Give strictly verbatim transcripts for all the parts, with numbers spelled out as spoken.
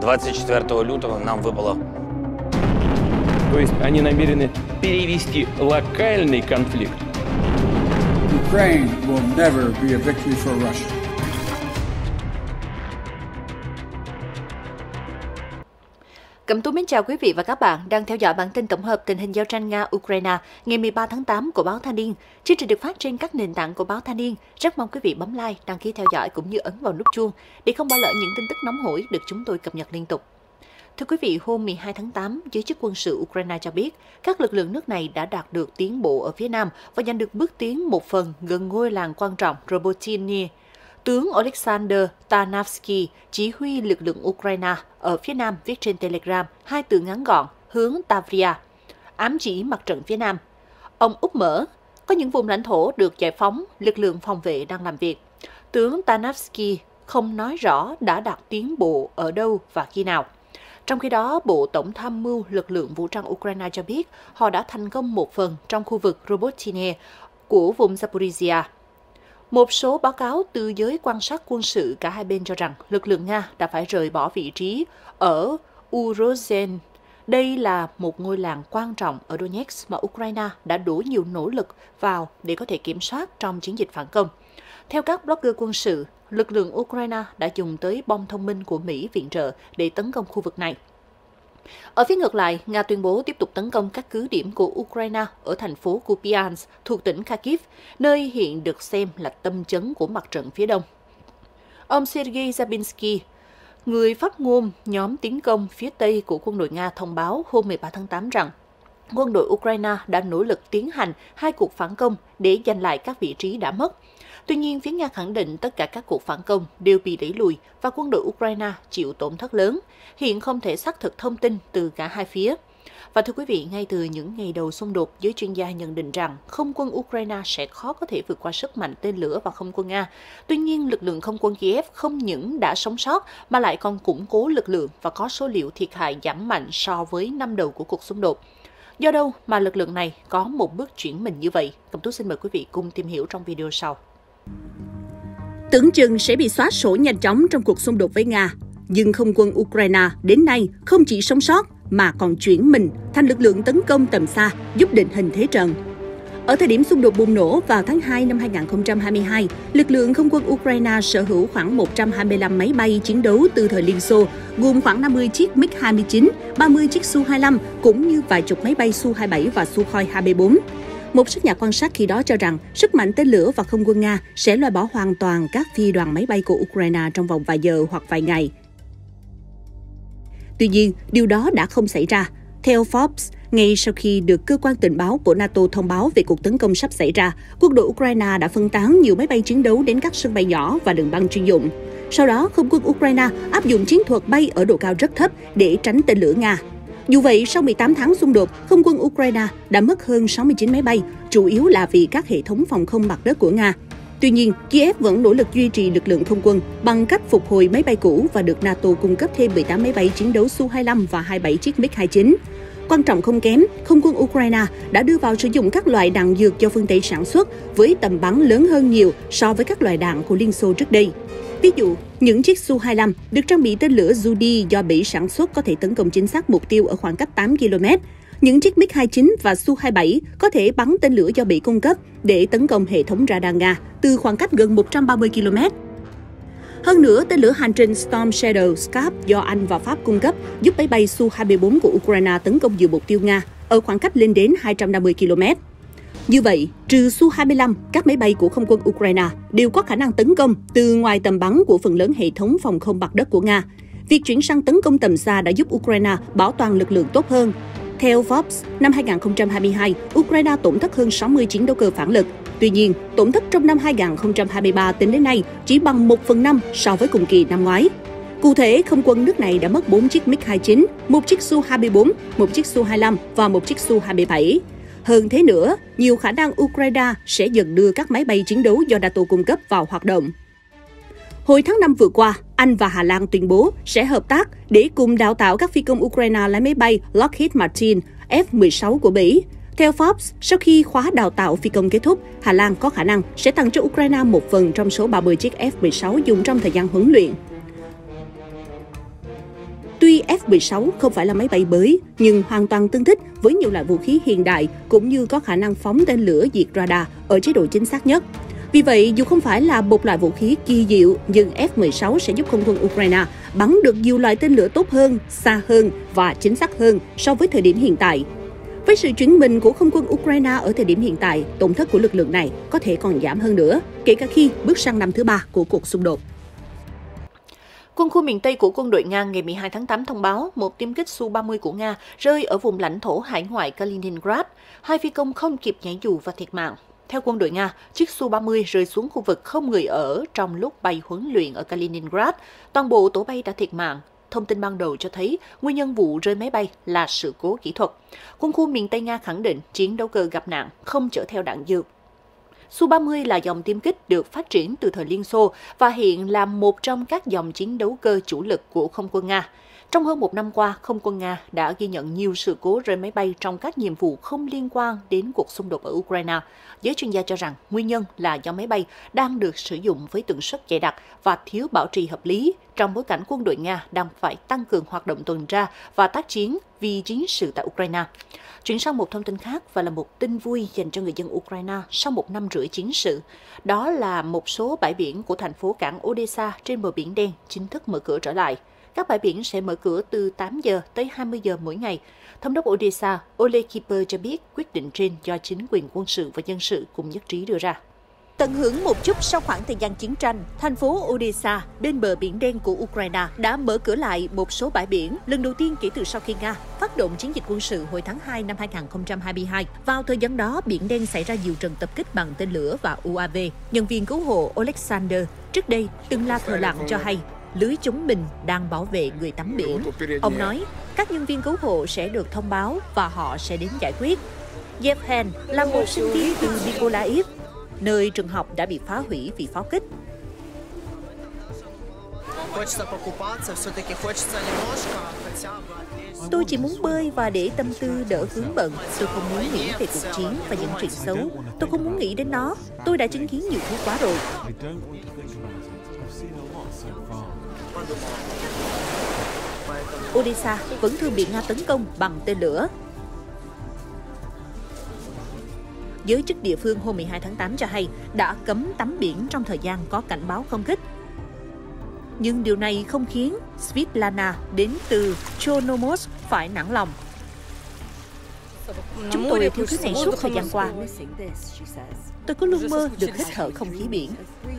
двадцать четвёртого лютого нам выпало. То есть они намерены перевести локальный конфликт. Ukraine will never be a victory for Russia. Cẩm Tú mến chào quý vị và các bạn đang theo dõi bản tin tổng hợp tình hình giao tranh Nga-Ukraine ngày mười ba tháng tám của báo Thanh niên. Chương trình được phát trên các nền tảng của báo Thanh niên. Rất mong quý vị bấm like, đăng ký theo dõi cũng như ấn vào nút chuông để không bỏ lỡ những tin tức nóng hổi được chúng tôi cập nhật liên tục. Thưa quý vị, hôm mười hai tháng tám, giới chức quân sự Ukraine cho biết các lực lượng nước này đã đạt được tiến bộ ở phía nam và giành được bước tiến một phần gần ngôi làng quan trọng Robotyne. Tướng Oleksandr Tarnavsky, chỉ huy lực lượng Ukraine ở phía nam, viết trên Telegram hai từ ngắn gọn hướng Tavria, ám chỉ mặt trận phía nam. Ông úp mở, có những vùng lãnh thổ được giải phóng, lực lượng phòng vệ đang làm việc. Tướng Tarnavsky không nói rõ đã đạt tiến bộ ở đâu và khi nào. Trong khi đó, Bộ Tổng tham mưu lực lượng vũ trang Ukraine cho biết họ đã thành công một phần trong khu vực Robotyne của vùng Zaporizhia. Một số báo cáo từ giới quan sát quân sự cả hai bên cho rằng lực lượng Nga đã phải rời bỏ vị trí ở Urozhen. Đây là một ngôi làng quan trọng ở Donetsk mà Ukraine đã đổ nhiều nỗ lực vào để có thể kiểm soát trong chiến dịch phản công. Theo các blogger quân sự, lực lượng Ukraine đã dùng tới bom thông minh của Mỹ viện trợ để tấn công khu vực này. Ở phía ngược lại, Nga tuyên bố tiếp tục tấn công các cứ điểm của Ukraine ở thành phố Kupiansk thuộc tỉnh Kharkiv, nơi hiện được xem là tâm chấn của mặt trận phía đông. Ông Sergei Zabinsky, người phát ngôn nhóm tiến công phía Tây của quân đội Nga thông báo hôm mười ba tháng tám rằng quân đội Ukraine đã nỗ lực tiến hành hai cuộc phản công để giành lại các vị trí đã mất. Tuy nhiên, phía Nga khẳng định tất cả các cuộc phản công đều bị đẩy lùi và quân đội Ukraine chịu tổn thất lớn. Hiện không thể xác thực thông tin từ cả hai phía. Và thưa quý vị, ngay từ những ngày đầu xung đột, giới chuyên gia nhận định rằng không quân Ukraine sẽ khó có thể vượt qua sức mạnh tên lửa và không quân Nga. Tuy nhiên, lực lượng không quân Kiev không những đã sống sót mà lại còn củng cố lực lượng và có số liệu thiệt hại giảm mạnh so với năm đầu của cuộc xung đột. Do đâu mà lực lượng này có một bước chuyển mình như vậy? Cẩm Tú xin mời quý vị cùng tìm hiểu trong video sau. Tưởng chừng sẽ bị xóa sổ nhanh chóng trong cuộc xung đột với Nga, nhưng không quân Ukraine đến nay không chỉ sống sót mà còn chuyển mình thành lực lượng tấn công tầm xa, giúp định hình thế trận. Ở thời điểm xung đột bùng nổ vào tháng hai năm hai nghìn không trăm hai mươi hai, lực lượng không quân Ukraine sở hữu khoảng một trăm hai mươi lăm máy bay chiến đấu từ thời Liên Xô, gồm khoảng năm mươi chiếc mig hai mươi chín, ba mươi chiếc Su hai mươi lăm, cũng như vài chục máy bay Su hai mươi bảy và Sukhoi hai mươi bốn. Một số nhà quan sát khi đó cho rằng sức mạnh tên lửa và không quân Nga sẽ loại bỏ hoàn toàn các phi đoàn máy bay của Ukraine trong vòng vài giờ hoặc vài ngày. Tuy nhiên, điều đó đã không xảy ra. Theo Forbes, ngay sau khi được cơ quan tình báo của NATO thông báo về cuộc tấn công sắp xảy ra, quân đội Ukraine đã phân tán nhiều máy bay chiến đấu đến các sân bay nhỏ và đường băng chuyên dụng. Sau đó, không quân Ukraine áp dụng chiến thuật bay ở độ cao rất thấp để tránh tên lửa Nga. Dù vậy, sau mười tám tháng xung đột, không quân Ukraine đã mất hơn sáu mươi chín máy bay, chủ yếu là vì các hệ thống phòng không mặt đất của Nga. Tuy nhiên, Kiev vẫn nỗ lực duy trì lực lượng không quân bằng cách phục hồi máy bay cũ và được NATO cung cấp thêm mười tám máy bay chiến đấu Su hai mươi lăm và hai mươi bảy chiếc mig hai mươi chín. Quan trọng không kém, không quân Ukraine đã đưa vào sử dụng các loại đạn dược do phương Tây sản xuất với tầm bắn lớn hơn nhiều so với các loại đạn của Liên Xô trước đây. Ví dụ, những chiếc Su hai mươi lăm được trang bị tên lửa Zudi do Mỹ sản xuất có thể tấn công chính xác mục tiêu ở khoảng cách tám ki lô mét. Những chiếc mig hai mươi chín và Su hai mươi bảy có thể bắn tên lửa do Mỹ cung cấp để tấn công hệ thống radar Nga từ khoảng cách gần một trăm ba mươi ki lô mét. Hơn nữa, tên lửa hành trình Storm Shadow Scarp do Anh và Pháp cung cấp giúp máy bay Su hai mươi bốn của Ukraine tấn công nhiều mục tiêu Nga ở khoảng cách lên đến hai trăm năm mươi ki lô mét. Như vậy, trừ Su hai mươi lăm, các máy bay của không quân Ukraine đều có khả năng tấn công từ ngoài tầm bắn của phần lớn hệ thống phòng không mặt đất của Nga. Việc chuyển sang tấn công tầm xa đã giúp Ukraine bảo toàn lực lượng tốt hơn. Theo Forbes, năm hai nghìn không trăm hai mươi hai, Ukraine tổn thất hơn sáu mươi chiến đấu cơ phản lực. Tuy nhiên, tổn thất trong năm hai nghìn không trăm hai mươi ba tính đến nay chỉ bằng một phần năm so với cùng kỳ năm ngoái. Cụ thể, không quân nước này đã mất bốn chiếc mig hai mươi chín, một chiếc Su hai mươi bốn, một chiếc Su hai mươi lăm và một chiếc Su hai mươi bảy. Hơn thế nữa, nhiều khả năng Ukraine sẽ dần đưa các máy bay chiến đấu do NATO cung cấp vào hoạt động. Hồi tháng năm vừa qua, Anh và Hà Lan tuyên bố sẽ hợp tác để cùng đào tạo các phi công Ukraine lái máy bay Lockheed Martin F mười sáu của Mỹ. Theo Forbes, sau khi khóa đào tạo phi công kết thúc, Hà Lan có khả năng sẽ tặng cho Ukraine một phần trong số ba mươi chiếc F mười sáu dùng trong thời gian huấn luyện. Tuy F mười sáu không phải là máy bay mới, nhưng hoàn toàn tương thích với nhiều loại vũ khí hiện đại cũng như có khả năng phóng tên lửa diệt radar ở chế độ chính xác nhất. Vì vậy, dù không phải là một loại vũ khí kỳ diệu, nhưng F mười sáu sẽ giúp không quân Ukraine bắn được nhiều loại tên lửa tốt hơn, xa hơn và chính xác hơn so với thời điểm hiện tại. Với sự chuyển mình của không quân Ukraine ở thời điểm hiện tại, tổn thất của lực lượng này có thể còn giảm hơn nữa, kể cả khi bước sang năm thứ ba của cuộc xung đột. Quân khu miền Tây của quân đội Nga ngày mười hai tháng tám thông báo một tiêm kích Su ba mươi của Nga rơi ở vùng lãnh thổ hải ngoại Kaliningrad. Hai phi công không kịp nhảy dù và thiệt mạng. Theo quân đội Nga, chiếc Su ba mươi rơi xuống khu vực không người ở trong lúc bay huấn luyện ở Kaliningrad. Toàn bộ tổ bay đã thiệt mạng. Thông tin ban đầu cho thấy nguyên nhân vụ rơi máy bay là sự cố kỹ thuật. Quân khu miền Tây Nga khẳng định chiến đấu cơ gặp nạn, không chở theo đạn dược. Su ba mươi là dòng tiêm kích được phát triển từ thời Liên Xô và hiện là một trong các dòng chiến đấu cơ chủ lực của không quân Nga. Trong hơn một năm qua, không quân Nga đã ghi nhận nhiều sự cố rơi máy bay trong các nhiệm vụ không liên quan đến cuộc xung đột ở Ukraine. Giới chuyên gia cho rằng nguyên nhân là do máy bay đang được sử dụng với tần suất dày đặc và thiếu bảo trì hợp lý trong bối cảnh quân đội Nga đang phải tăng cường hoạt động tuần tra và tác chiến vì chiến sự tại Ukraine. Chuyển sang một thông tin khác và là một tin vui dành cho người dân Ukraine sau một năm rưỡi chiến sự. Đó là một số bãi biển của thành phố cảng Odessa trên bờ Biển Đen chính thức mở cửa trở lại. Các bãi biển sẽ mở cửa từ tám giờ tới hai mươi giờ mỗi ngày. Thống đốc Odessa Ole Kiper cho biết quyết định trên do chính quyền quân sự và dân sự cùng nhất trí đưa ra. Tận hưởng một chút sau khoảng thời gian chiến tranh, thành phố Odessa bên bờ Biển Đen của Ukraine đã mở cửa lại một số bãi biển lần đầu tiên kể từ sau khi Nga phát động chiến dịch quân sự hồi tháng hai năm hai nghìn không trăm hai mươi hai. Vào thời gian đó, Biển Đen xảy ra nhiều trận tập kích bằng tên lửa và u a vê. Nhân viên cứu hộ Alexander trước đây từng là thợ lặn cho hay lưới chống mình đang bảo vệ người tắm biển. Ông nói, các nhân viên cứu hộ sẽ được thông báo và họ sẽ đến giải quyết. Yevhen là một sinh viên từ Mykolaiv, nơi trường học đã bị phá hủy vì pháo kích. Tôi chỉ muốn bơi và để tâm tư đỡ vướng bận. Tôi không muốn nghĩ về cuộc chiến và những chuyện xấu. Tôi không muốn nghĩ đến nó. Tôi đã chứng kiến nhiều thứ quá rồi. Odessa vẫn thường bị Nga tấn công bằng tên lửa. Giới chức địa phương hôm mười hai tháng tám cho hay đã cấm tắm biển trong thời gian có cảnh báo không kích. Nhưng điều này không khiến Svitlana đến từ Chernomorsk phải nản lòng. Chúng tôi thiếu thứ này suốt thời gian qua. Tôi cứ luôn mơ được hít thở không khí biển.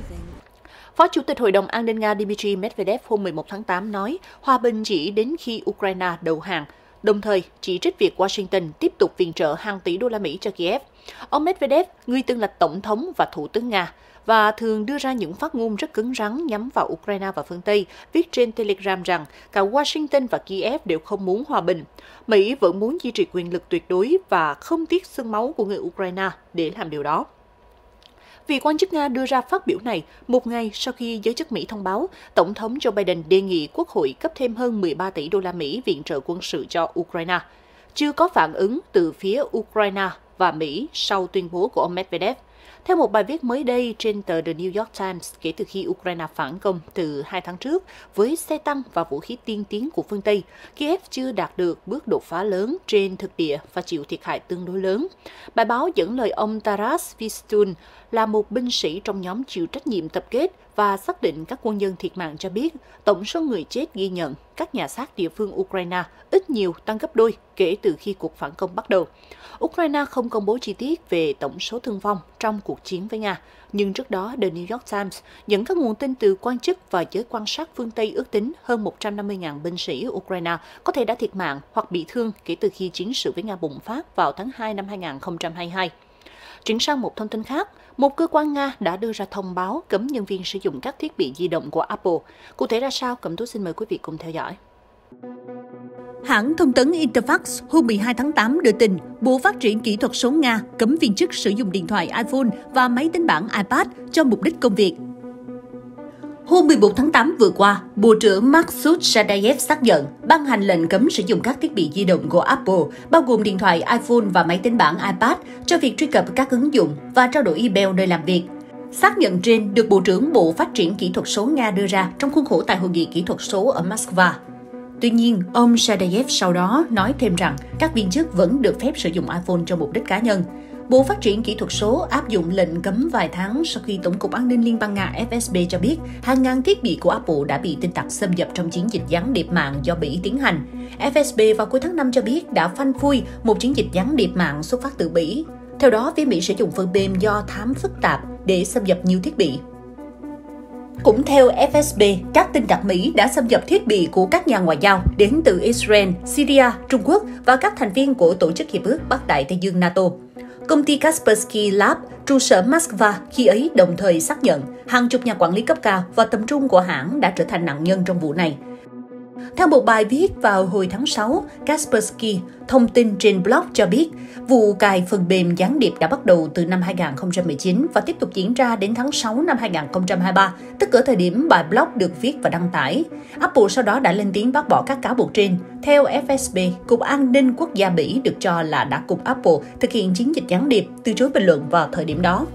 Phó Chủ tịch Hội đồng An ninh Nga Dmitry Medvedev hôm mười một tháng tám nói hòa bình chỉ đến khi Ukraine đầu hàng, đồng thời chỉ trích việc Washington tiếp tục viện trợ hàng tỷ đô la Mỹ cho Kiev. Ông Medvedev, người từng là Tổng thống và Thủ tướng Nga, và thường đưa ra những phát ngôn rất cứng rắn nhắm vào Ukraine và phương Tây, viết trên Telegram rằng cả Washington và Kiev đều không muốn hòa bình. Mỹ vẫn muốn duy trì quyền lực tuyệt đối và không tiếc xương máu của người Ukraine để làm điều đó. Vị quan chức Nga đưa ra phát biểu này một ngày sau khi giới chức Mỹ thông báo Tổng thống Joe Biden đề nghị Quốc hội cấp thêm hơn mười ba tỷ đô la Mỹ viện trợ quân sự cho Ukraine. Chưa có phản ứng từ phía Ukraine và Mỹ sau tuyên bố của ông Medvedev. Theo một bài viết mới đây trên tờ The New York Times, kể từ khi Ukraine phản công từ hai tháng trước với xe tăng và vũ khí tiên tiến của phương Tây, Kiev chưa đạt được bước đột phá lớn trên thực địa và chịu thiệt hại tương đối lớn. Bài báo dẫn lời ông Taras Vistun là một binh sĩ trong nhóm chịu trách nhiệm tập kết và xác định các quân nhân thiệt mạng cho biết tổng số người chết ghi nhận các nhà xác địa phương Ukraine ít nhiều tăng gấp đôi kể từ khi cuộc phản công bắt đầu. Ukraine không công bố chi tiết về tổng số thương vong trong cuộc chiến với Nga, nhưng trước đó The New York Times dẫn các nguồn tin từ quan chức và giới quan sát phương Tây ước tính hơn một trăm năm mươi nghìn binh sĩ Ukraine có thể đã thiệt mạng hoặc bị thương kể từ khi chiến sự với Nga bùng phát vào tháng hai năm hai nghìn không trăm hai mươi hai. Chuyển sang một thông tin khác, một cơ quan Nga đã đưa ra thông báo cấm nhân viên sử dụng các thiết bị di động của Apple. Cụ thể ra sao? Cẩm Tú xin mời quý vị cùng theo dõi. Hãng thông tấn Interfax hôm mười hai tháng tám đưa tin Bộ Phát triển Kỹ thuật số Nga cấm viên chức sử dụng điện thoại iPhone và máy tính bảng iPad cho mục đích công việc. Hôm mười một tháng tám vừa qua, Bộ trưởng Maksut Shadayev xác nhận ban hành lệnh cấm sử dụng các thiết bị di động của Apple, bao gồm điện thoại iPhone và máy tính bảng iPad, cho việc truy cập các ứng dụng và trao đổi email nơi làm việc. Xác nhận trên được Bộ trưởng Bộ Phát triển Kỹ thuật số Nga đưa ra trong khuôn khổ tại Hội nghị kỹ thuật số ở Moscow. Tuy nhiên, ông Shadayev sau đó nói thêm rằng các viên chức vẫn được phép sử dụng iPhone cho mục đích cá nhân. Bộ Phát triển Kỹ thuật số áp dụng lệnh cấm vài tháng sau khi Tổng cục An ninh Liên bang Nga F S B cho biết hàng ngàn thiết bị của Apple đã bị tin tặc xâm nhập trong chiến dịch gián điệp mạng do Bỉ tiến hành. F S B vào cuối tháng năm cho biết đã phanh phui một chiến dịch gián điệp mạng xuất phát từ Bỉ. Theo đó, phía Mỹ sử dụng phần mềm do thám phức tạp để xâm nhập nhiều thiết bị. Cũng theo F S B, các tin tặc Mỹ đã xâm nhập thiết bị của các nhà ngoại giao đến từ Israel, Syria, Trung Quốc và các thành viên của Tổ chức Hiệp ước Bắc Đại Tây Dương NATO. Công ty Kaspersky Lab, trụ sở Moscow, khi ấy đồng thời xác nhận hàng chục nhà quản lý cấp cao và tầm trung của hãng đã trở thành nạn nhân trong vụ này. Theo một bài viết vào hồi tháng sáu, Kaspersky thông tin trên blog cho biết vụ cài phần mềm gián điệp đã bắt đầu từ năm hai nghìn không trăm mười chín và tiếp tục diễn ra đến tháng sáu năm hai nghìn không trăm hai mươi ba, tức ở thời điểm bài blog được viết và đăng tải. Apple sau đó đã lên tiếng bác bỏ các cáo buộc trên. Theo F S B, Cục An ninh Quốc gia Mỹ được cho là đã cùng Apple thực hiện chiến dịch gián điệp, từ chối bình luận vào thời điểm đó.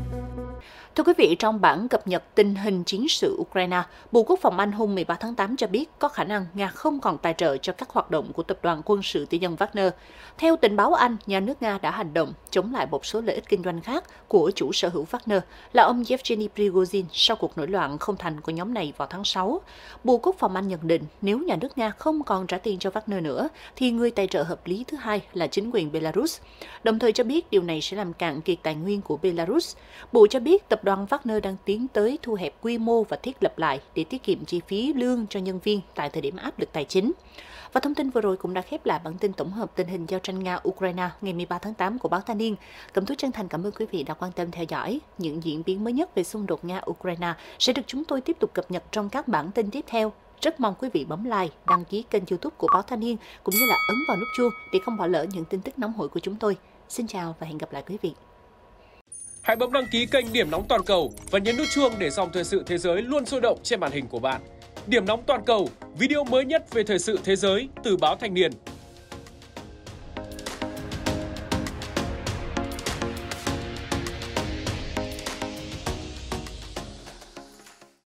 Thưa quý vị, trong bản cập nhật tình hình chiến sự Ukraine, Bộ Quốc phòng Anh hôm mười ba tháng tám cho biết có khả năng Nga không còn tài trợ cho các hoạt động của tập đoàn quân sự tư nhân Wagner. Theo tình báo Anh, nhà nước Nga đã hành động chống lại một số lợi ích kinh doanh khác của chủ sở hữu Wagner là ông Yevgeny Prigozhin sau cuộc nổi loạn không thành của nhóm này vào tháng sáu. Bộ Quốc phòng Anh nhận định nếu nhà nước Nga không còn trả tiền cho Wagner nữa, thì người tài trợ hợp lý thứ hai là chính quyền Belarus. Đồng thời cho biết điều này sẽ làm cạn kiệt tài nguyên của Belarus. Bộ cho biết tập đoàn Wagner đang tiến tới thu hẹp quy mô và thiết lập lại để tiết kiệm chi phí lương cho nhân viên tại thời điểm áp lực tài chính. Và thông tin vừa rồi cũng đã khép lại bản tin tổng hợp tình hình giao tranh Nga-Ukraine ngày mười ba tháng tám của báo Thanh niên. Cẩm Tú chân thành cảm ơn quý vị đã quan tâm theo dõi. Những diễn biến mới nhất về xung đột Nga-Ukraine sẽ được chúng tôi tiếp tục cập nhật trong các bản tin tiếp theo. Rất mong quý vị bấm like, đăng ký kênh YouTube của báo Thanh niên cũng như là ấn vào nút chuông để không bỏ lỡ những tin tức nóng hổi của chúng tôi. Xin chào và hẹn gặp lại quý vị. Hãy bấm đăng ký kênh Điểm Nóng Toàn Cầu và nhấn nút chuông để dòng thời sự thế giới luôn sôi động trên màn hình của bạn. Điểm Nóng Toàn Cầu, video mới nhất về thời sự thế giới từ báo Thanh niên.